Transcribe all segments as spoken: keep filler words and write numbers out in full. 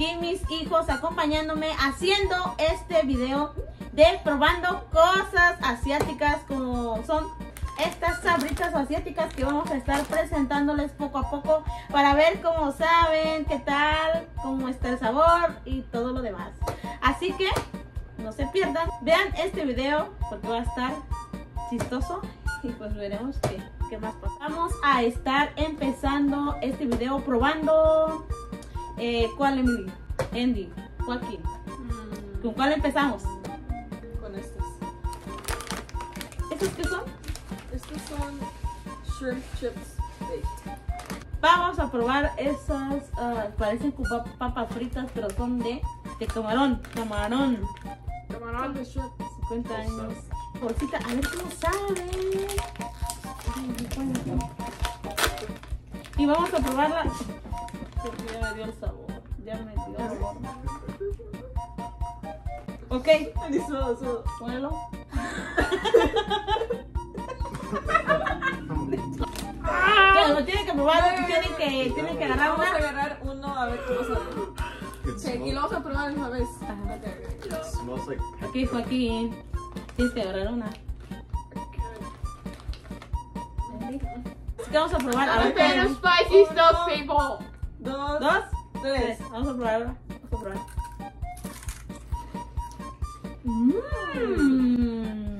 aquí mis hijos acompañándome haciendo este video de probando cosas asiáticas, como son estas sabritas asiáticas que vamos a estar presentándoles poco a poco para ver cómo saben, qué tal, cómo está el sabor y todo lo demás. Así que no se pierdan, vean este video porque va a estar chistoso y pues veremos qué, qué más pasa. Vamos a estar empezando este video probando eh, ¿cuál, Emily? Andy, Joaquín. Mm. ¿Con cuál empezamos? Con estos. ¿Estos qué son? Estos son shrimp chips baked. Vamos a probar esas, uh, parecen como papas fritas, pero son de, de camarón, camarón. Camarón de shrimp. cincuenta años. Bolsita, a ver cómo sabe. Y vamos a probarla. Porque ya me dio el sabor. Ya me dio el sabor. Ok. Ponelo. Pero tienen que probar, tienen que, tienen que agarrar Vamos una. a agarrar uno a ver cómo sabe. Sí, y lo vamos a probar una vez. Ajá. It smells like Aquí, Joaquín. Tienes que agarrar una. Así que vamos a probar. A ver, Pero spicy stuff, people. Dos, dos, tres. tres. Vamos a probar ahora. Vamos a probar. Mmm.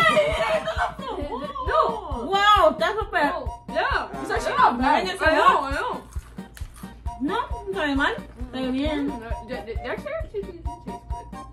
No. Wow, está súper. Yeah, it's actually not bad. I I know, I know. No, no sabe mal. Está bien. Their actually tastes good.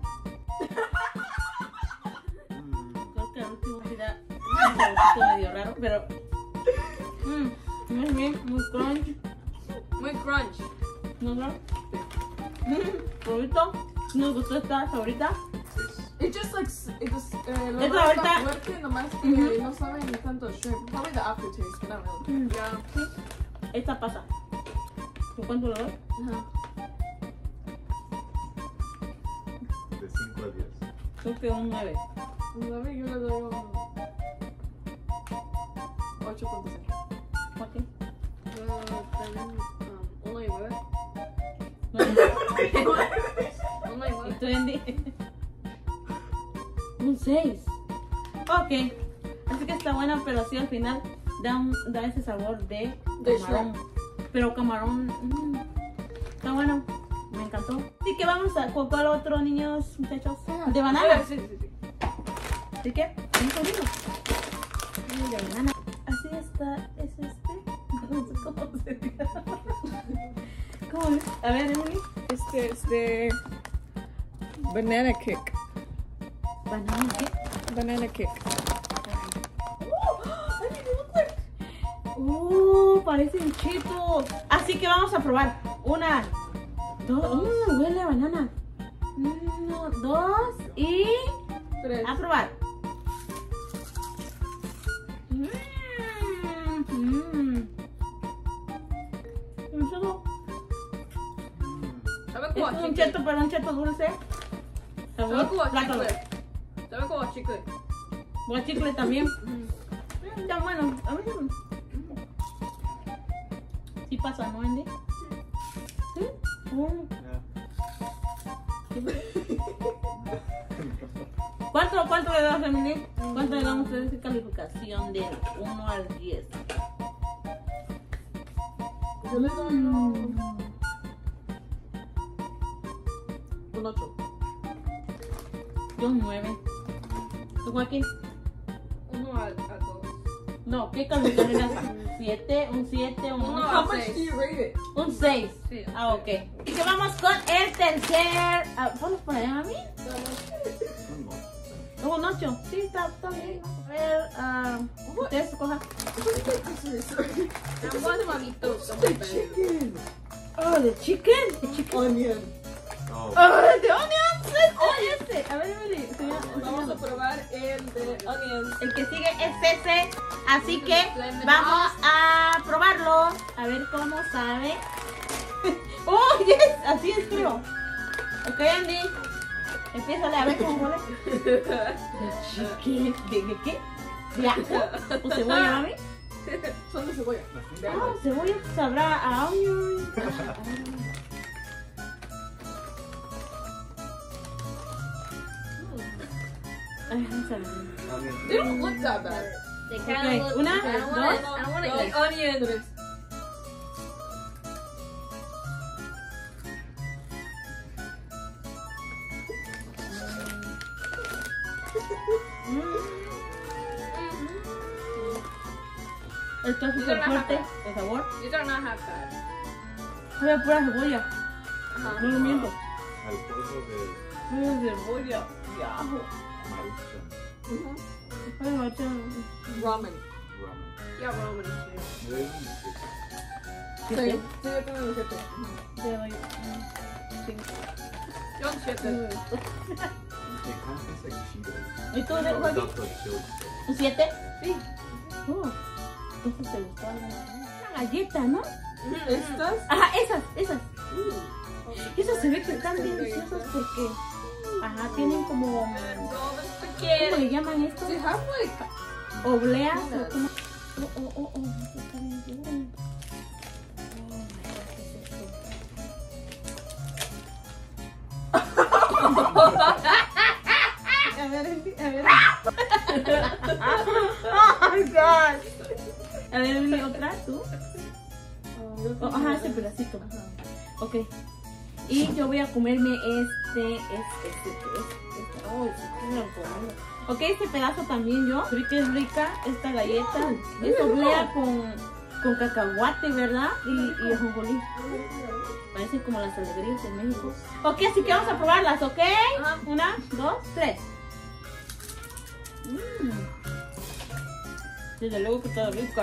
Creo que el último era un poquito medio raro, pero. Mmm. Muy bien, muy crunch. Muy crunch. ¿No no? Mmm. Probito. Nos gustó esta favorita. It just like, it just, eh, lo Es más ahorita- está fuerte, nomás que Ujú. no saben ni tanto shrimp. Probably the aftertaste, but not really. Mm. Yeah. Esta pasa. ¿Por cuánto lo doy? Ajá. de cinco a diez. Creo que un nueve. Nueve, yo le doy un ocho punto cinco. Joaquín. Uh, también, um, uno y nueve. Uno y ¿Y nueve. tú, Andy? Un seis. Ok. Así que está buena, pero sí al final da, un, da ese sabor de De camarón. Pero camarón. mm, está bueno. Me encantó. Así que vamos a. ¿Con cuál otro, niños, muchachos? De banana. Sí, sí, sí. Así que, un segundo. Mm, De banana. Así está. ¿Es este? No sé cómo se llama. ¿Cómo es? A ver, Emily. Este es de banana kick. Banana, ¿qué? Banana kick. Uh, parecen chitos. Así que vamos a probar. Una, dos. Mm, huele a banana. Uno, dos y Tres. a probar. Mm, mm. Un solo- Sabe Es como a un chicle. cheto, pero un cheto dulce. Sabe Sabor como a plátano. chicle. Sabe como a chicle. Guachicle también. Mm, está bueno. A ver. Sí pasa, ¿no, Andy? Sí. Mm. ¿Cuánto, ¿Cuánto le das, Emily? ¿Cuánto le damos a esa calificación del uno al diez? Yo le doy un un ocho. Yo un nueve. ¿Tú, Joaquín? Uno a, a dos. No, ¿qué calificación le das? ¿siete? ¿Un siete? ¿Un Uno ocho? a seis. rate it? Un seis. Sí. Ah, ok. Y que vamos con el tercer. Ah, ¿Pones por allá, mami? Oh, un ocho. Sí, está, está bien. A ver, ah, ustedes escojan. I'm going to mamitos. Chicken. Oh, de chicken. De chicken. Onion. Oh, Oh, de onions. Este, este. A ver, Emily. Vamos a probar el de onions. El que sigue es ese. Así que vamos a probarlo. A ver cómo sabe. Oh, yes. Así es, creo. Ok, Andy. Empiézale a ver cómo huele. De chicken. ¿De, de qué? ¿De ajo? ¿O cebolla, mami? Son de cebolla. Ah, cebolla sabrá a onion. Ay, vamos a ver. I mean, They don't look that bad. They kind of Okay, look. una, I don't want dos, it. I don't want Los it. onions. Está súper fuerte el sabor. These are not half bad. Sabe a pura cebolla. Uh-huh. No lo miento. al polvo de Sabe a cebolla y ajo. Maruchan Mhm. Sabe a maruchan. Ramen. ramen. Yeah, ramen is good. Le doy un siete. Sí, ¿Siete? sí, yo también lo siento. Te doy un cinco. Yo un siete. It kind of tastes like Cheetos. ¿Y tú, No, Joaquín? without the chili sauce. ¿Un siete? Sí. Oh, entonces te gustaba una galleta, ¿no? ¿Estas? Ajá, esas, esas. Esas se ve que están bien deliciosas porque, ajá, tienen como, All the ¿cómo spaghetti. le llaman esto? They have like Obleas o como. Oh, oh, oh, oh, eso está bien bueno. Oh my God, ¿qué es esto? A ver, a ver. Oh my God. A ver, Emily, otra, tú. Oh, ajá, ese pedacito. Ok. Y yo voy a comerme este, este, este, este, este. Oh, este, este me lo como. Ok, este pedazo también yo. Creo que es rica esta galleta. Es oblea con, con cacahuate, ¿verdad? Y, y ajonjolí. Parecen como las alegrías de México. Ok, así que vamos a probarlas, ¿ok? Ajá. Una, dos, tres. Mm. Desde luego que está rica.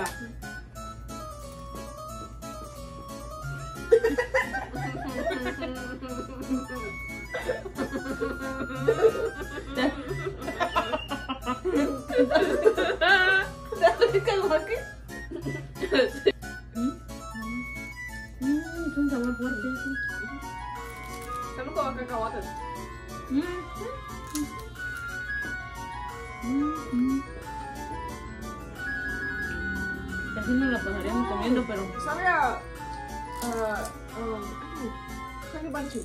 ¿Está rica, Joaquín? Mm, es un sabor fuerte eso. Sabe como cacahuate. Mm. Mm, mm. Así nos la pasaríamos comiendo, pero sabe a uh, um, honey bunches.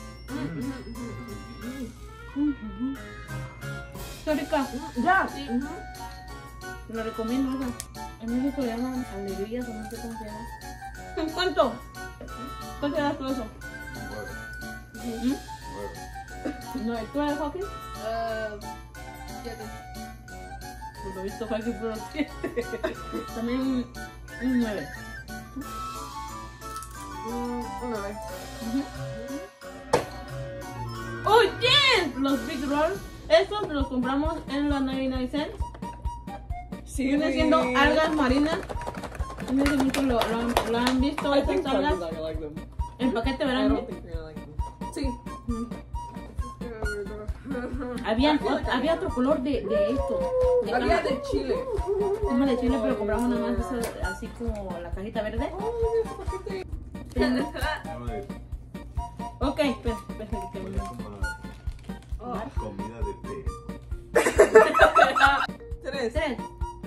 mm, está rica. Ya. Sí. Lo recomiendo esa. En México le llaman alegrías o no sé cómo se llama. ¿Cuánto? ¿Cuánto le das tú eso? Nueve. ¿Mm? Nueve. No, ¿tú eres Joaquín? Uh, siete. Por lo visto Joaquín por los siete. También un, un nueve. Mm, una vez. ¡Oh, yes! Los Big Rolls. Estos los compramos en los noventa y nueve cents. Sí, Vienen siendo algas marinas. No sé mucho lo, lo, han- lo han visto I estas think algas. probably I like them. En paquete I verán. don't think you're gonna like them. Sí. Mm. Había, ot- había otro color de, de esto. De Había cana- de chile. Como de chile, pero compramos nada más esa- así como la cajita verde. Oh, ese paquete. Nueve. Ok, pues, pues, pues, Huele pues, como a comida de té. Tres. tres.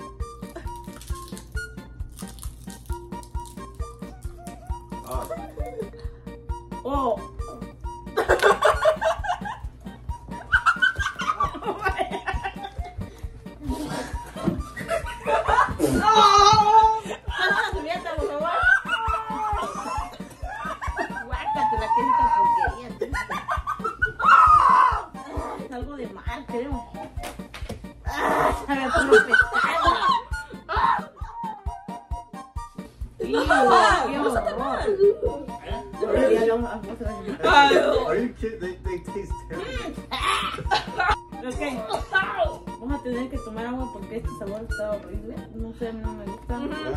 Ah, Oh. Pasa la servilleta, por favor. Guácate la que es esta porquería. Es algo de mal, creo. Ah, sabe a puro pescado. Ew, qué horror. Ya no, ah, vamos a ver. are you kidding? They, they taste terrible. Ok, vamos a tener que tomar agua porque este sabor está horrible. No sé, a mí no me gusta.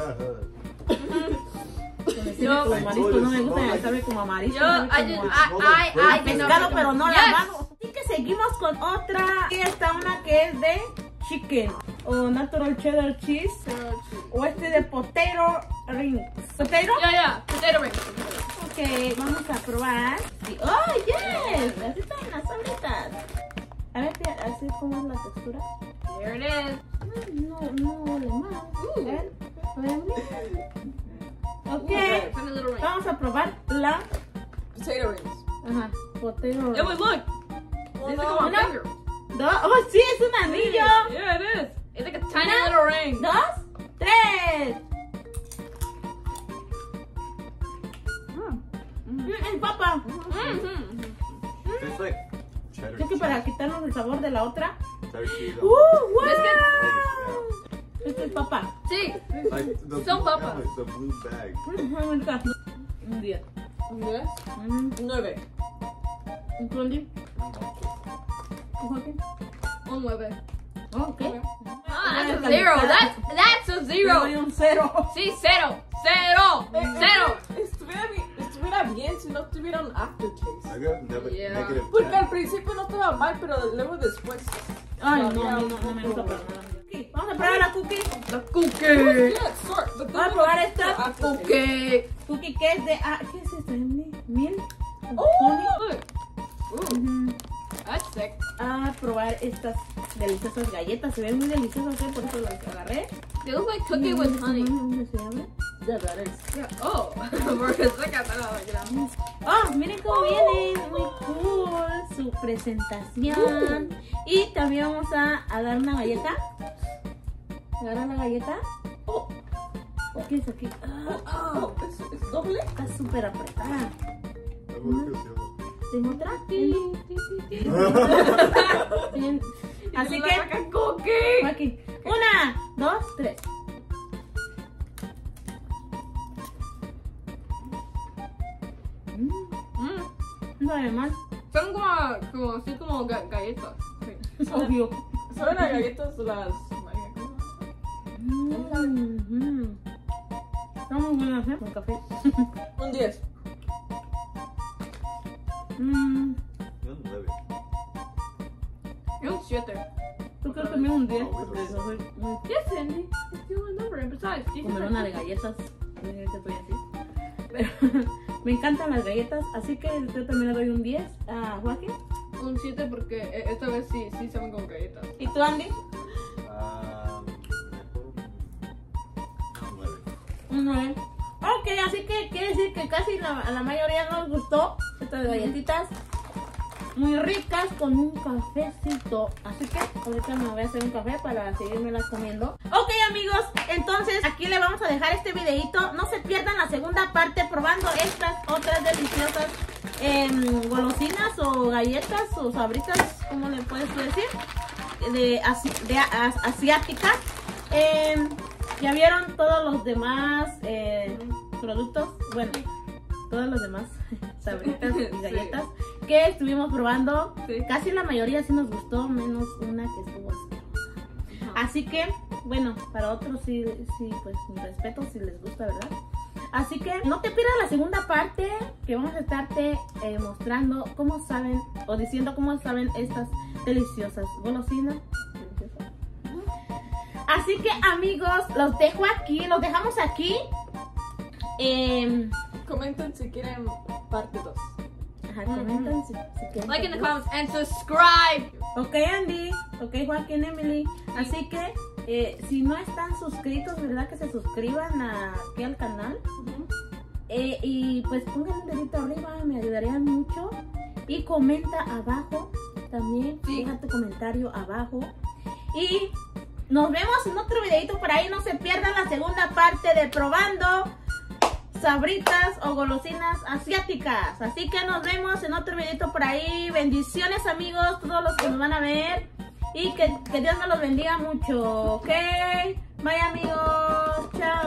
Que me sirve como marisco, no me gusta, me sabe como a marisco. Yo, sabe I como did, a- I, I, I did not pescado, pick pero them. no Yes. lavado. Así que seguimos con otra. Aquí está una que es de chicken o natural cheddar cheese o este de potato rings. ¿Potato? Yeah, yeah, potato rings. Ok, vamos a probar. Sí. ¡Oh, yes! Así están las sabritas. A ver, tía, así es como es la textura. There it is. No, no huele mal. A ver, a ver. Ok, Funny little ring. vamos a probar la Potato rings. ajá, potato. Yeah, wait, look. These are no. on No. finger. dos. Oh, sí, es un anillo. Yeah, it is. It's like a tiny Una, little ring. dos, tres. Mm, el papa. Mm-hmm. It's like cheddar Es que para quitarnos el sabor de la otra. cheddar cheese. ¡Uh, wow! Yeah. Este es papa. Sí. Like the Son blue, papas. yeah, like the blue bag. Mm, me encanta. Un día. ¿Un diez? Mm, Nueve. ¿Un Blondie? ¿Un Joaquín? Un nueve. Oh, ok. Ah, that's a zero. That's that's a Yo zero. doy un cero. Sí, cero. Cero. Eh, eh, Cero. Estuviera bien, estuviera bien si no tuviera un aftertaste. I got never, Yeah. negative Porque ten. al principio no estaba mal, pero luego después. Ay, no, sabía no, un no, no me poco- gusta para nada. Aquí, vamos a probar la cookie. The cookie. Yeah, sort, but then Vamos a probar esta. aftertaste. Cookie. Cookie que es de. Ah, ¿qué es esto? ¿Miel? Oh, Look. Ooh, Ujú. that's sick. A probar estas deliciosas galletas. Se ven muy deliciosas, ¿eh? Por eso las agarré. They look like cookie with honey. ¿Dónde se abre? yeah, that is. Yeah. Oh. Porque saca todo, you know. Oh, miren cómo viene. Muy cool su presentación. Y también vamos a, a dar una galleta. Agarrar la galleta. Oh, ¿qué es aquí? Ah, Oh, ¿es, es doble? está súper apretada. ¿Tengo otra? Bien. Así que, Like a cookie. aquí. Una, dos, tres. Mm, Mm. no sabe mal. Son como, como así como ga- galletas. Sí. Obvio. ¿Saben a galletas las... Mm, mm. Están muy buenas, ¿eh? Con café. Un diez. Mm, Yo nueve. Y un siete. Yo creo que me un diez. Oh, Porque yo soy muy Yes, Sandy. It's the only number. And besides, these are comelona de galletas. Miren que estoy así. Pero me encantan las galletas, así que yo también le doy un diez a Joaquín. un siete porque eh, esta vez sí, sí saben como galletas. ¿Y tú, Andy? Um, nueve. Un nueve. Ok, así que quiere decir que casi la, a la mayoría nos gustó estas galletitas. Muy ricas con un cafecito. Así que ahorita me voy a hacer un café para seguirmelas comiendo. Ok, amigos, entonces aquí le vamos a dejar este videito. No se pierdan la segunda parte probando estas otras deliciosas em, golosinas o galletas o sabritas, como le puedes tú decir, de, asi- de as- asiáticas. Em, ya vieron todos los demás eh, productos. Bueno, todos los demás sabritas y galletas que estuvimos probando. Sí. Casi la mayoría sí nos gustó, menos una que estuvo asquerosa. Así que, bueno, para otros sí, sí, pues mi respeto si les gusta, ¿verdad? Así que no te pierdas la segunda parte, que vamos a estarte eh, mostrando cómo saben, o diciendo cómo saben estas deliciosas golosinas. Deliciosas. Así que, amigos, los dejo aquí, los dejamos aquí. Eh, Comenten si quieren parte dos. ajá, comentan si, si quieren. Like in the comments and subscribe. Ok, Andy. Ok, Joaquín, Emily. Así que, eh, si no están suscritos, ¿verdad? Que se suscriban a- aquí al canal. Eh, y pues pongan un dedito arriba, me ayudarían mucho. Y comenta abajo también. Sí. Deja tu comentario abajo. Y nos vemos en otro videito por ahí. No se pierdan la segunda parte de probando sabritas o golosinas asiáticas. Así que nos vemos en otro videito por ahí. Bendiciones, amigos, todos los que nos van a ver. Y que, que Dios nos los bendiga mucho. Ok. Bye, amigos. Chao.